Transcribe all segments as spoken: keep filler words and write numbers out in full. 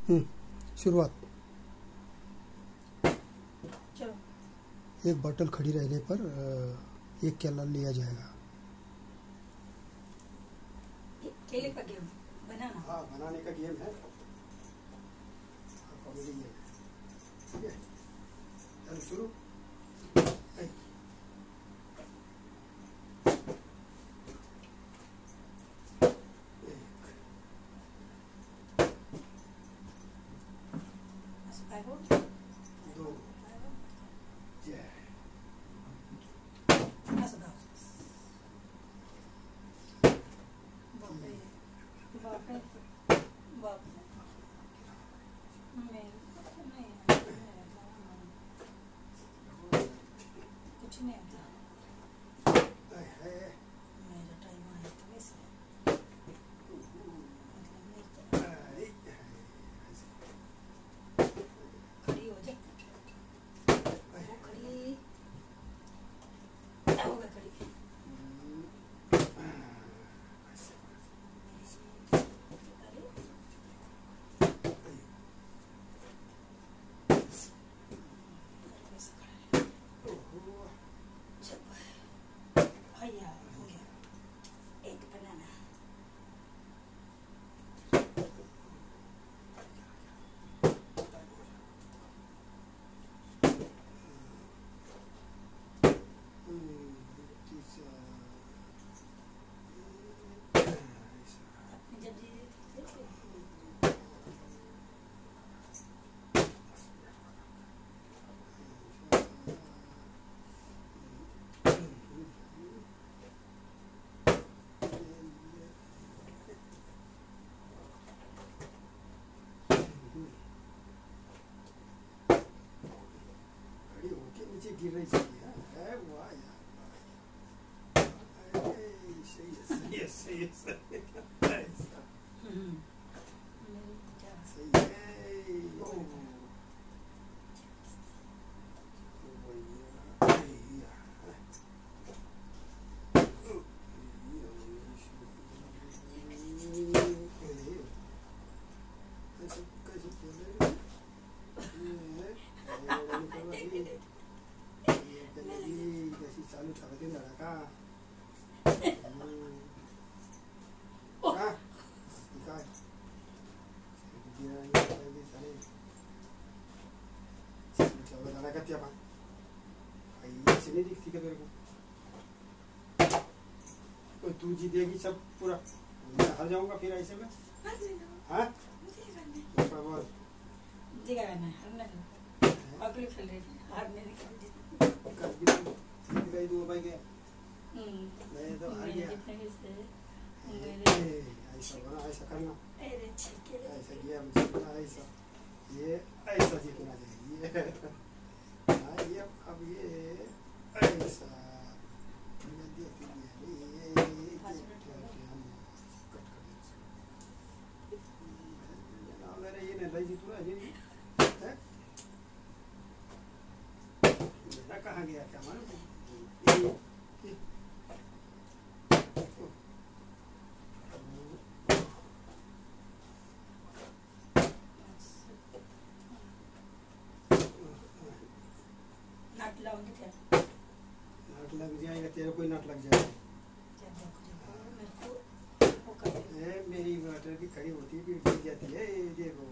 हम्म, शुरुआत। चलो। एक बॉटल खड़ी रहने पर अ, एक केला लिया जाएगा। केले का गेम बनाना। हाँ, बनाने का गेम है, कॉमेडी गेम है। ठीक है, चलो शुरू। दो, जय। कुछ नहीं आता। मेरा टाइम आया तो वैसे खड़ी हो जा। वो खड़ी हो गई खड़ी। भैया हो गया एक बनाना। अपनी जब जी खड़ी होके नीचे गिर रही थी। है वाह यार, वाह। सही है, सही है, सही है, सही है, सही है। ओ चालू था दिन लड़का। नहीं दिखती क्या तेरे को? तू जीतेगी सब पूरा, मैं हार जाऊंगा फिर ऐसे में। हाँ, अगले खेल रहे थे हारने गई दो भाई गया। मैं तो हार गया। ऐसा बना, ऐसा करना, ऐसा किया मुझे बना, ऐसा ये ऐसा जीतना चाहिए। हाँ ये अब ये ऐसा मेरा ये नहीं भाई जीतूंगा ये है। मेरा कहाँ गया क्या मालूम? नाट लाऊंगी क्या? नाट लग जाएगा तेरे, कोई नाट लग जाएगा। ए, मेरी मोटर भी खड़ी होती है, गिर जाती है, देखो।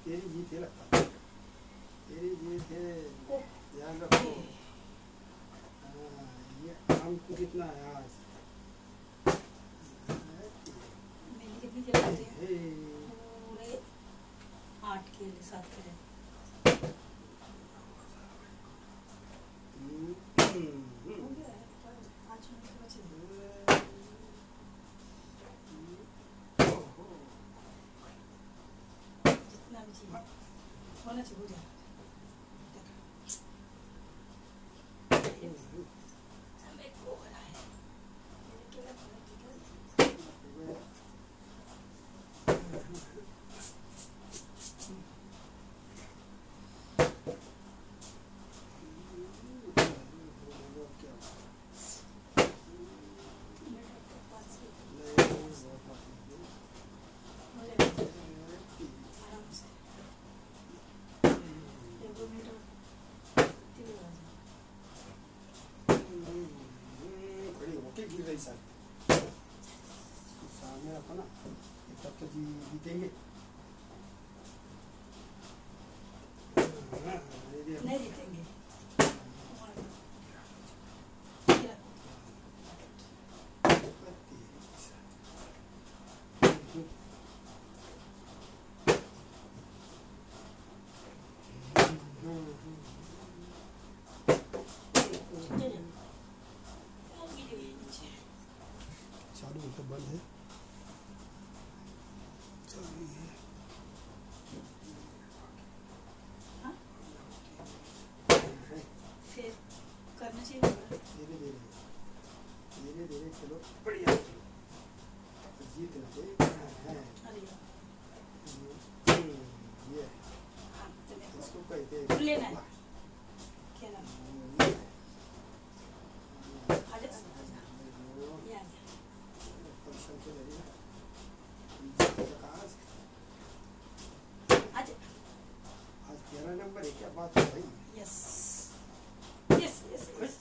तेरी जीत है लगता, तेरी जीत है, ध्यान रखो। हाँ, ये आम को कितना है आज? मैंने कितनी खिलाई थी? पूरे आठ केले, सात केले। हो गया है, पाँच मिनट बचे। जितना भी चाहिए होना चाहिए, हो जाएगा। हमें को हो रहा है, मेरे केला को ठीक है। सामने रखो ना, तब तो जी जीतेंगे। नहीं जीतेंगे। चालू है, बंद है, चालू है। हाँ? फिर करना चाहिए। धीरे धीरे धीरे धीरे चलो, बढ़िया चलो, जीतना चाहिए। अरे ये हाँ, तो देखो इसको कहते हैं लेना है क्या नाम? ये आजा आजा, ये आ गया। फंक्शन के लिए आज आजा। आज तेरह नंबर है, क्या बात है भाई? Yes yes yes yes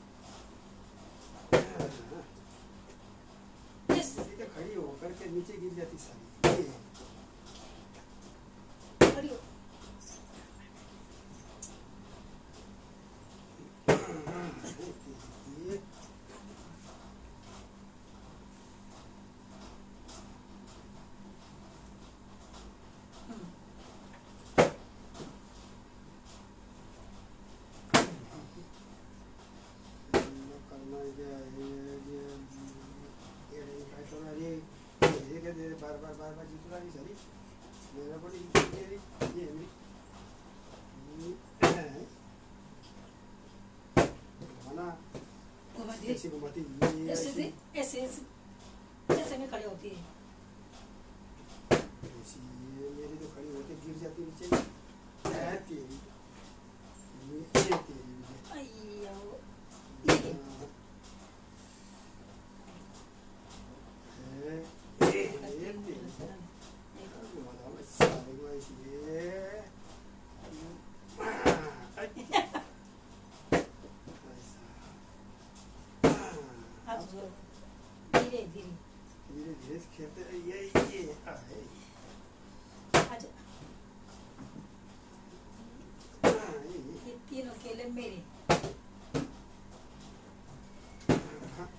yes. ठीक है, खड़ी होकर के नीचे गिर जाती सारी। ये खड़ी हो। ये करना क्या है? ये ये नहीं बैठो ना, ये ये क्या दे बार बार बार बार जीत रहा है सारी, मेरा बड़ी ये ये घुमाना, घुमाती ऐसे घुमाती, ये ऐसे ऐसे ऐसे ऐसे ऐसे में खड़ी होती है। ऐसी, ये मेरी तो खड़ी होके गिर जाती नीचे। है तेरी, ये ये तेरी मुझे। अय्या वो हाँ, है ये ये तेरी। घुमाता हूँ सारे को ऐसे, ये हाथ जोड़ो, धीरे धीरे धीरे धीरे खेलते ये ये आए। आजा। हाँ, ये ये तीनों केले मेरे। हाँ,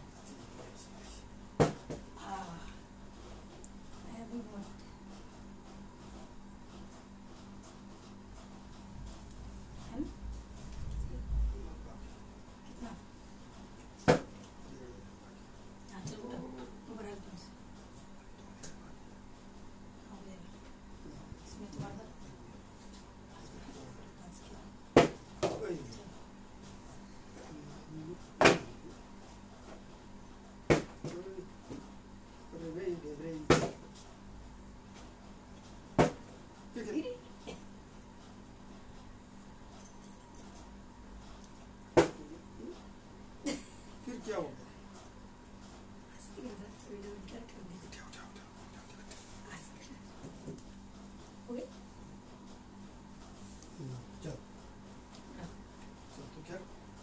हाँ मैं भी बहुत है ना? कितना? हाँ चलो उठो, ऊपर आ तुमसे। हो जाएगा। इसमें तुम्हारा पास क्या? ओए, चलो। अरे भाई दे भाई, ठीक है। धीरे। फिर क्या होगा? आस्ते के साथ वीडियो क्या कर दी? उठाओ, उठाओ, उठाओ, उठाओ, उठाओ। आस्ते। हो गया? चल चल, तो क्या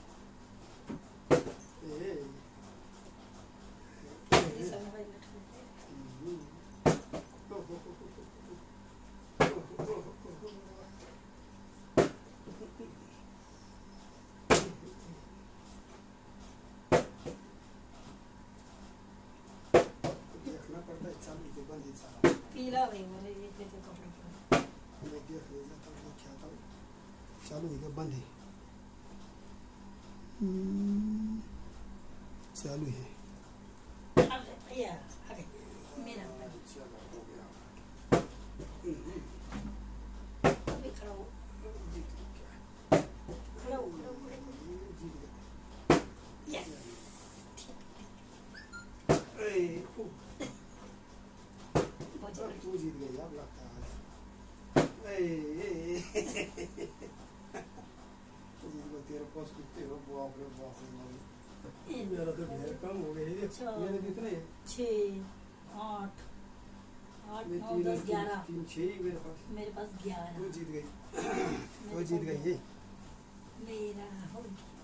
ए ये सब मोबाइल में रख देते हैं। हम्म, ओ, ओ, ओ, ओ, ओ, ओ, ओ, ओ, ओ, बंदी सारा पीला भाई बोले ये देखो कपड़े पर मैं देख ले जाता हूँ क्या था चालू है बंदी चालू है अब भैया अरे मेरा चलो हो गया अभी खड़ा हो जीत गया खड़ा हो खड़ा हो जीत गया यस ए हो जाए तू जीत गई अब लगता है ए जीत गया तेरे पास कितने हो बाप रे बाप रे मेरा तो ढेर कम हो गया मेरे कितने छः आठ आठ नौ दस ग्यारह तीन छः मेरे पास मेरे पास ग्यारह तू जीत गई तू जीत गई मेरा हो गया।